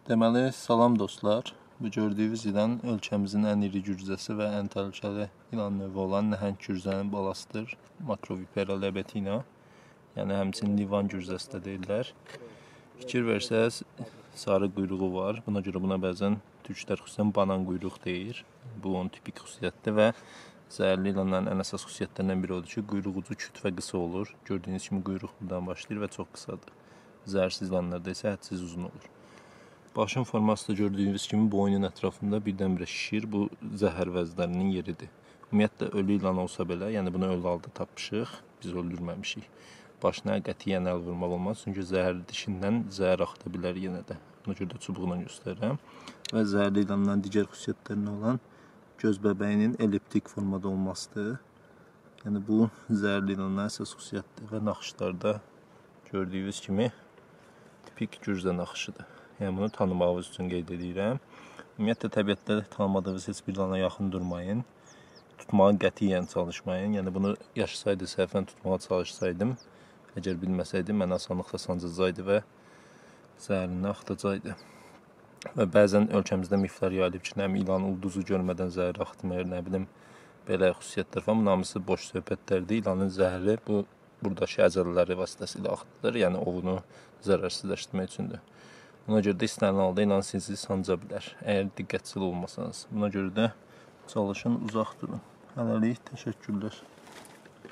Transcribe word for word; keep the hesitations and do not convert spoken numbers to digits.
Deməli, salam dostlar. Bu gördüyünüz ilan ölkəmizin ən iri gürcəsi və ən təhlükəli ilan növü olan nəhəng gürcənin balasıdır. Makrovipera lebetina. Yəni həmçinin livan gürcəsi də deyirlər. Fikir versəz, sarı quyruğu var. Buna görə buna bəzən türklər xüsusən banan quyruq deyir. Bu onun tipik xüsusiyyətdir və zəhərli ilanların ən əsas xüsusiyyətlərindən biri odur ki, quyruq ucu küt və qısa olur. Gördüyünüz kimi quyruq buradan başlayır və çox qısadır. Zəhərsiz ilanlarda isə hədsiz uzun olur. Başın forması da gördüyünüz kimi boynun ətrafında birdən-birə şişir. Bu zəhər vəzlərinin yeridir. Ümumiyyətlə ölü ilan olsa belə, yəni bunu ölü halda tapmışıq, biz öldürməmişik. Başına qətiyyən əl vurmaq olmaz, çünki zəhərli dişindən zəhər axıda bilər yenə də. Buna görə də çubuqla göstərirəm. Və zəhərli ilanların digər xüsusiyyətlərindən olan göz bəbəyinin elliptik formada olmasıdır. Yəni bu zəhərli ilanların əsas xüsusiyyətdir və naxışlarda gördüyünüz kimi tipik gürcə naxışıdır. Yəni bunu tanımağınız üçün qeyd edirəm. Ümumiyyətlə təbiətdə tanımadığınız heç bir ilana yaxın durmayın. Tutmağa qətiyyən çalışmayın. Yəni bunu yaşasaydı, səhvən tutmağa çalışsaydım, əgər bilməsəydim, mən asanlıqla sancacaqdı və zəhərindən axıtacaqdı. Və bəzən ölkəmizdə miflər yayılıb ki, nəm ilan ulduzu görmədən zəhər axıtmır, nə bilim, belə xüsusiyyətlər falan. Bunun hamısı boş söhbətlərdir. İlanın zəhəri bu, buradakı əcəlləri vasitəsilə axıtılır. Yəni ovunu zərərsizləşdirmək üçündür. Buna görə də istənilən halda ilan sizi sanca bilər, əgər diqqətçil olmasanız. Buna görə də çalışın, uzaq durun. Hələlik, təşəkkürlər.